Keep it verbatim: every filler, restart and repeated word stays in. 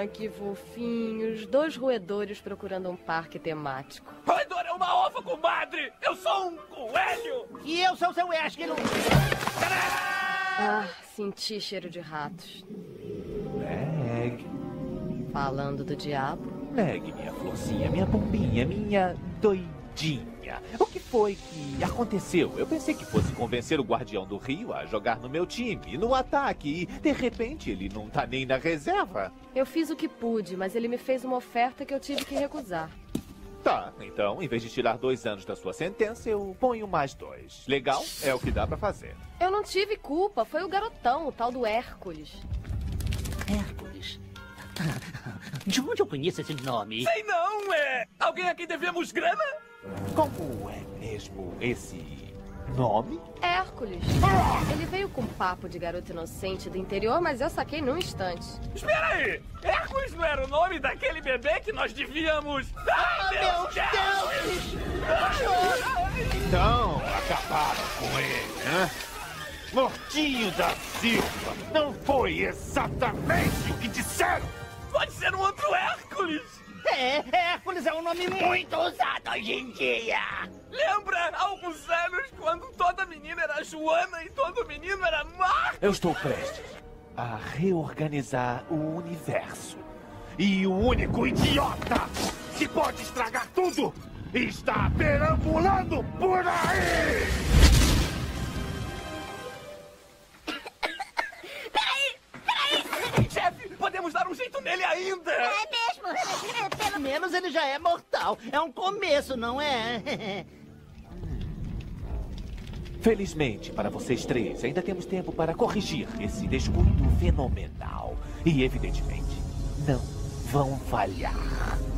Ah, que fofinhos. Dois roedores procurando um parque temático. Roedor é uma ova, comadre! Eu sou um coelho! E eu sou seu Esquilo. Ah, senti cheiro de ratos. Meg. Falando do diabo. Meg, minha florzinha, minha bombinha, minha doidinha. O que foi que aconteceu? Eu pensei que fosse convencer o Guardião do Rio a jogar no meu time, no ataque, e de repente ele não tá nem na reserva. Eu fiz o que pude, mas ele me fez uma oferta que eu tive que recusar. Tá, então, em vez de tirar dois anos da sua sentença, eu ponho mais dois. Legal? É o que dá pra fazer. Eu não tive culpa, foi o garotão, o tal do Hércules. Hércules? De onde eu conheço esse nome? Sei não, é... Alguém a quem devemos grana? Como é mesmo esse nome? Hércules. Ele veio com papo de garoto inocente do interior, mas eu saquei num instante. Espera aí! Hércules não era o nome daquele bebê que nós devíamos... Ai, meu Deus! Então, acabaram com ele, né? Mortinho da Silva, não foi exatamente o que disseram! Pode ser um outro Hércules! É, Hércules é um nome muito usado hoje em dia. Lembra, há alguns anos, quando toda menina era Joana e todo menino era Marcos? Eu estou prestes a reorganizar o universo. E o único idiota que pode estragar tudo está perambulando por aí! Chefe, podemos dar um jeito nele ainda! É mesmo? É, Pelo menos ele já é mortal. É um começo, não é? Felizmente, para vocês três, ainda temos tempo para corrigir esse descuido fenomenal. E, evidentemente, não vão falhar.